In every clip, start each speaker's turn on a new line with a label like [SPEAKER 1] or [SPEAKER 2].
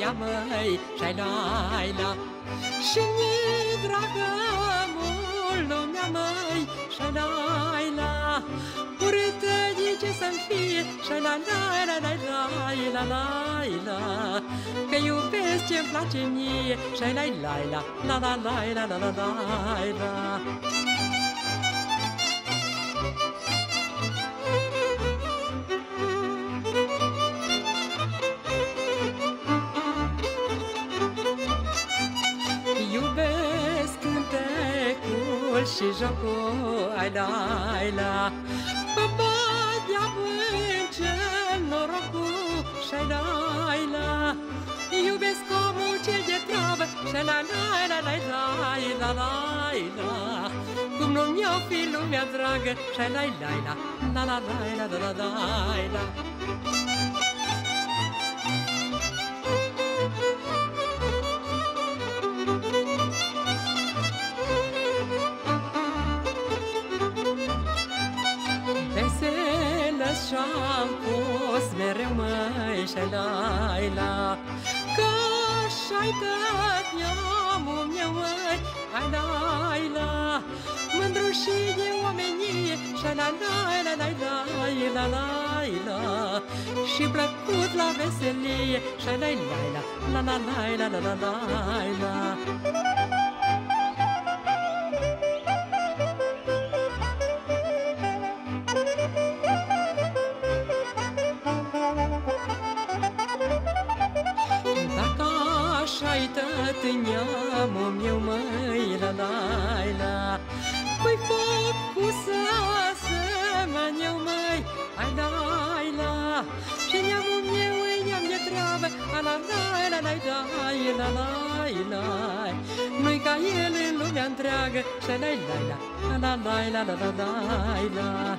[SPEAKER 1] lumea, măi, și-ai la. Și mi-e dragă mult lumea, măi, și-ai la. Urâtă ce să-mi fie, și-ai la. Că iubesc ce-mi place mie, și-ai la. Iubesc cântecul și jocul, ai la. Că bat de-avânt cel norocul, și-ai la. Iubesc omul cel de treabă, și-ai la. Cum nu mi-o fi lumea dragă, și-ai la. Și-am pus mereu, măi, și-ai la. Că așa-i tot neamul meu, măi, ai la. Mândru și de omenie, și-ai la. Și plăcut la veselie, și-ai la. Așa-i tot neamul meu, măi, la. Păi făcut să semăn eu, măi, ai la. Și neamul meu e neam de treabă, la. Nu-i ca el în lumea întreagă, și la.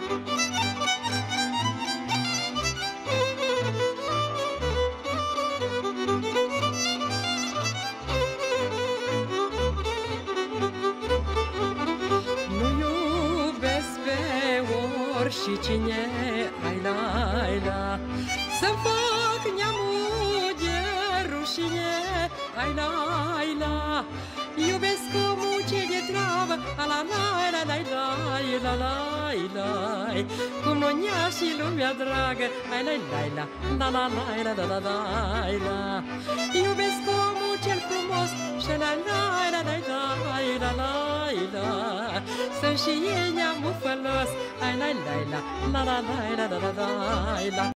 [SPEAKER 1] Și cine, ai la. Să-mi fac neamul de rușine, ai la. Iubesc omul ce de treabă, la. Cum nu ne-a și lumea dragă, ai la. Iubesc omul cel frumos, și la. Să-mi și ei neamul fălos, ai la.